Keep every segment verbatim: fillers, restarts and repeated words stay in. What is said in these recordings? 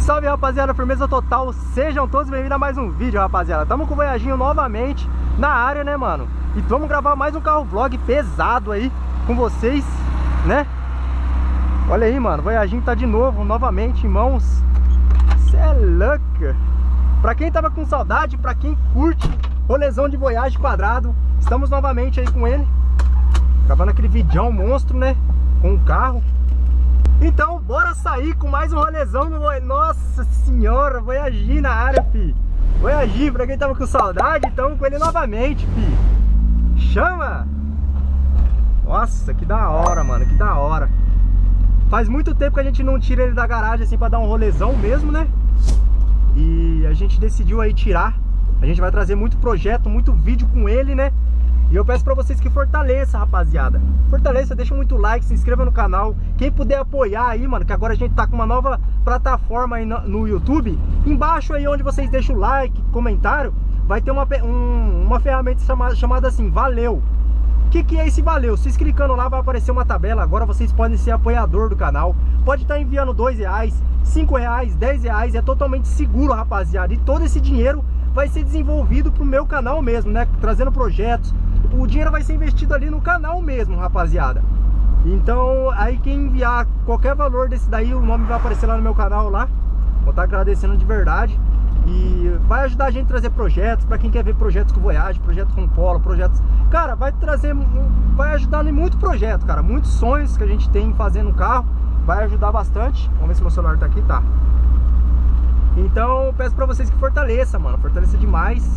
Salve, rapaziada, firmeza total. Sejam todos bem-vindos a mais um vídeo, rapaziada. Tamo com o Voyaginho novamente na área, né, mano? E vamos gravar mais um carro vlog pesado aí com vocês, né? Olha aí, mano, o Voyaginho tá de novo, novamente em mãos. Cê é louco. Pra quem tava com saudade, pra quem curte rolezão de Voyage quadrado, estamos novamente aí com ele, gravando aquele videão monstro, né? Com o carro. Então, bora sair com mais um rolezão no... Nossa senhora, Voyaginho na área, fi. Voyaginho, pra quem tava com saudade, estamos com ele novamente, fi. Chama! Nossa, que da hora, mano, que da hora. Faz muito tempo que a gente não tira ele da garagem, assim, pra dar um rolezão mesmo, né? E a gente decidiu aí tirar. A gente vai trazer muito projeto, muito vídeo com ele, né? E eu peço pra vocês que fortaleça, rapaziada. Fortaleça, deixa muito like, se inscreva no canal. Quem puder apoiar aí, mano, que agora a gente tá com uma nova plataforma aí no, no YouTube. Embaixo aí onde vocês deixam o like, comentário, vai ter uma, um, uma ferramenta chamada, chamada assim, Valeu. O que, que é esse Valeu? Vocês clicando lá vai aparecer uma tabela. Agora vocês podem ser apoiador do canal. Pode estar enviando dois reais, cinco reais, dez reais. É totalmente seguro, rapaziada. E todo esse dinheiro vai ser desenvolvido pro meu canal mesmo, né? Trazendo projetos. O dinheiro vai ser investido ali no canal mesmo, rapaziada. Então, aí quem enviar qualquer valor desse daí, o nome vai aparecer lá no meu canal lá. Vou estar agradecendo de verdade. E vai ajudar a gente a trazer projetos, pra quem quer ver projetos com Voyage, projetos com Polo, projetos... Cara, vai trazer, vai ajudar em muito projeto, cara. Muitos sonhos que a gente tem fazendo no carro. Vai ajudar bastante. Vamos ver se meu celular tá aqui, tá. Então, peço pra vocês que fortaleça, mano. Fortaleça demais.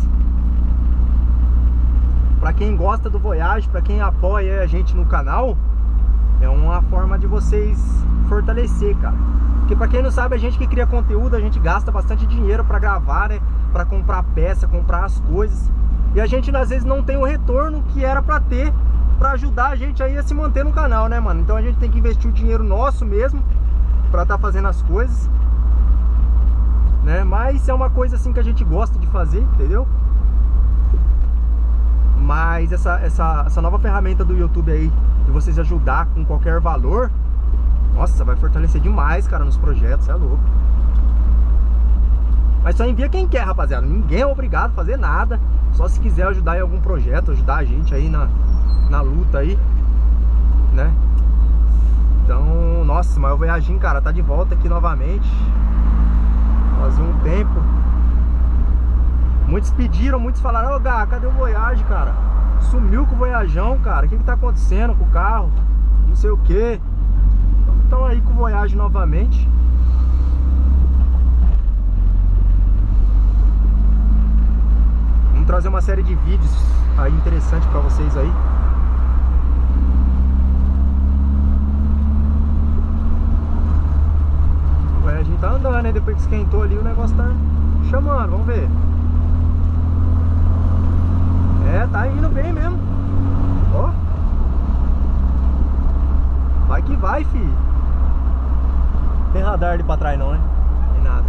Pra quem gosta do Voyage, pra quem apoia a gente no canal, é uma forma de vocês fortalecer, cara. Porque pra quem não sabe, a gente que cria conteúdo, a gente gasta bastante dinheiro pra gravar, né? Pra comprar peça, comprar as coisas. E a gente às vezes não tem o retorno que era pra ter, pra ajudar a gente aí a se manter no canal, né, mano? Então a gente tem que investir o dinheiro nosso mesmo pra tá fazendo as coisas, né? Mas é uma coisa assim que a gente gosta de fazer, entendeu? Mas essa, essa, essa nova ferramenta do YouTube aí, de vocês ajudar com qualquer valor, nossa, vai fortalecer demais, cara, nos projetos, é louco. Mas só envia quem quer, rapaziada. Ninguém é obrigado a fazer nada. Só se quiser ajudar em algum projeto, ajudar a gente aí na, na luta aí, né? Então, nossa, mas o Voyaginho, cara, tá de volta aqui novamente. Fazia um tempo. Muitos pediram, muitos falaram: ô Gá, cadê o Voyage, cara? Sumiu com o Voyajão, cara. O que que tá acontecendo com o carro? Não sei o que. Então aí com o Voyage novamente. Vamos trazer uma série de vídeos aí interessante pra vocês aí. O Voyage tá andando, né? Depois que esquentou ali, o negócio tá chamando, vamos ver. É, tá indo bem mesmo. Ó. Vai que vai, fi. Tem radar ali pra trás não, né? Tem nada.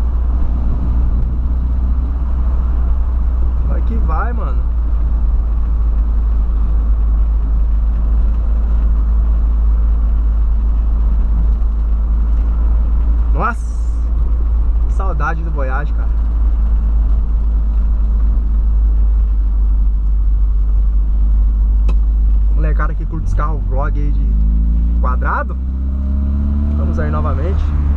Vai que vai, mano. Nossa, que saudade do Voyage, cara. Molecada que curte os carros vlog aí de quadrado, vamos aí novamente.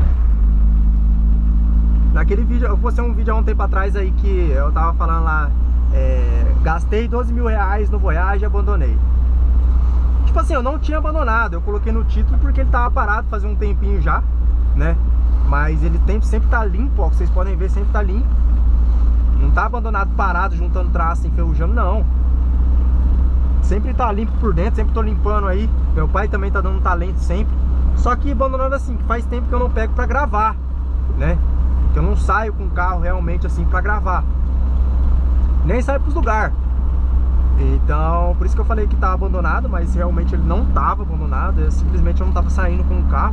Naquele vídeo, eu postei um vídeo há um tempo atrás aí que eu tava falando lá, é, gastei doze mil reais no Voyage e abandonei. Tipo assim, eu não tinha abandonado, eu coloquei no título porque ele tava parado fazia um tempinho já, né? Mas ele tem, sempre tá limpo, ó, que vocês podem ver, sempre tá limpo. Não tá abandonado, parado, juntando traço, enferrujando, não. Sempre tá limpo por dentro, sempre tô limpando aí. Meu pai também tá dando um talento sempre. Só que abandonando assim, que faz tempo que eu não pego pra gravar, né? Que eu não saio com o carro realmente assim pra gravar. Nem saio pros lugares. Então, por isso que eu falei que tá abandonado, mas realmente ele não tava abandonado. Eu, simplesmente eu não tava saindo com o carro.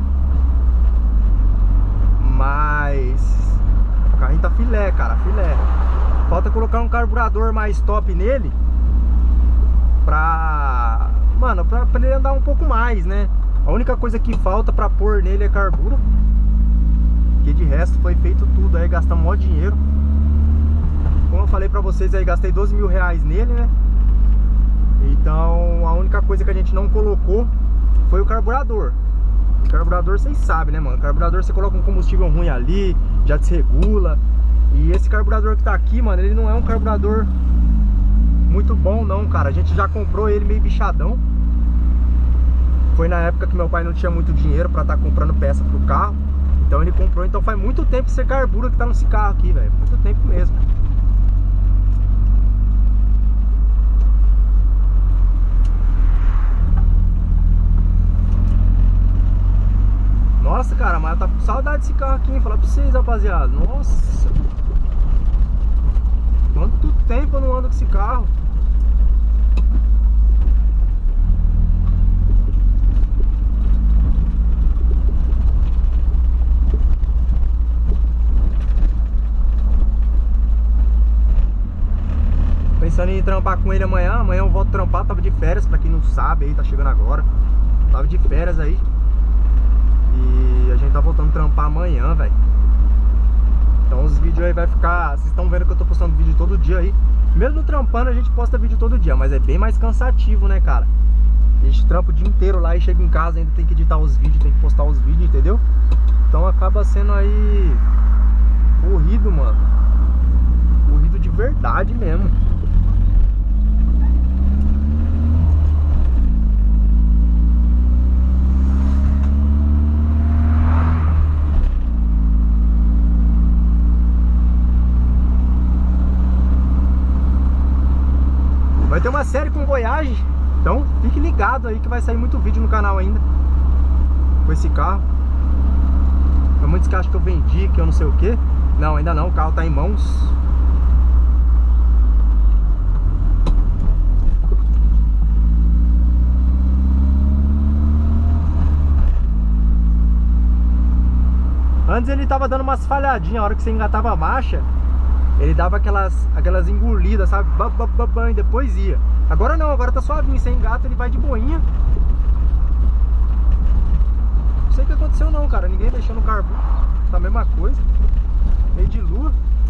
Mas o carrinho tá filé, cara, filé. Falta colocar um carburador mais top nele, pra, mano, pra, pra ele andar um pouco mais, né? A única coisa que falta pra pôr nele é carbura. Porque de resto foi feito tudo aí, gastamos mó dinheiro. Como eu falei pra vocês aí, gastei doze mil reais nele, né? Então a única coisa que a gente não colocou foi o carburador. O carburador vocês sabem, né, mano? O carburador você coloca um combustível ruim ali, já desregula. E esse carburador que tá aqui, mano, ele não é um carburador muito bom não, cara. A gente já comprou ele meio bichadão. Foi na época que meu pai não tinha muito dinheiro pra estar tá comprando peça pro carro. Então ele comprou, então faz muito tempo esse carbura que tá nesse carro aqui, velho. Muito tempo mesmo. Nossa, cara, mas eu tava com saudade desse carro aqui, hein? Falar pra vocês, rapaziada. Nossa, quanto tempo eu não ando com esse carro. Pensando em trampar com ele amanhã. Amanhã eu volto trampar, tava de férias, pra quem não sabe aí, tá chegando agora. Tava de férias aí. E a gente tá voltando a trampar amanhã, velho. Então os vídeos aí vai ficar... Vocês estão vendo que eu tô postando vídeo todo dia aí. Mesmo trampando a gente posta vídeo todo dia, mas é bem mais cansativo, né, cara? A gente trampa o dia inteiro lá e chega em casa, ainda tem que editar os vídeos, tem que postar os vídeos, entendeu? Então acaba sendo aí corrido, mano. Corrido de verdade mesmo. Vai ter uma série com Voyage, então fique ligado aí que vai sair muito vídeo no canal ainda com esse carro. Tem muitos carros que eu vendi, que eu não sei o que. Não, ainda não, o carro tá em mãos. Antes ele tava dando umas falhadinhas, a hora que você engatava a marcha ele dava aquelas, aquelas engolidas, sabe? Bam, bam, bam, bam, e depois ia. Agora não, agora tá suavinho. Você engata, ele vai de boinha. Não sei o que aconteceu não, cara. Ninguém mexeu no carbo. Tá a mesma coisa. Meio de lua.